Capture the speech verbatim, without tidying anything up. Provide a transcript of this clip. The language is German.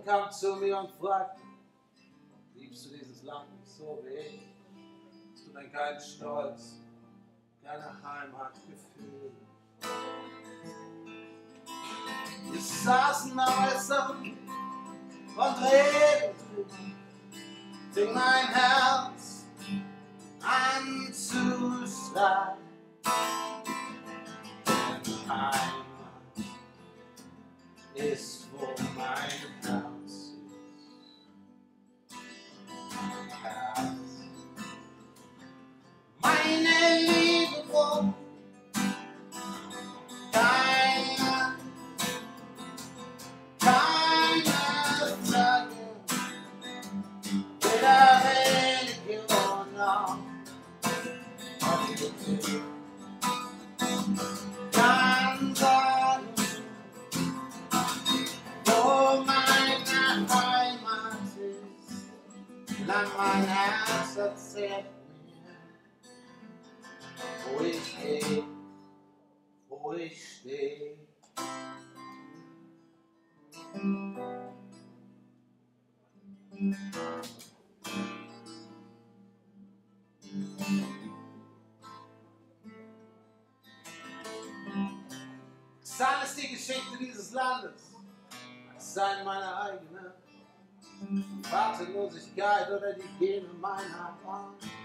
kam zu mir und fragte, liebst du dieses Land nicht so wie ich? Hast du denn keinen Stolz, keine Heimatgefühl? Wir saßen am Wesseling und redeten, fing mein Herz an zu schlagen. Denn Heimat ist, wo mein Herz ist. Herz. Meine Liebe wohnt, keine, keine Flagge, weder Religion noch Politik. Kann sagen, wo meine Heimat ist, lang mein Herz erzählt mir, wo ich geh, wo ich steh. Sein ist die Geschichte dieses Landes, sein meine eigene Vaterlosigkeit oder die Gene meiner Bahn.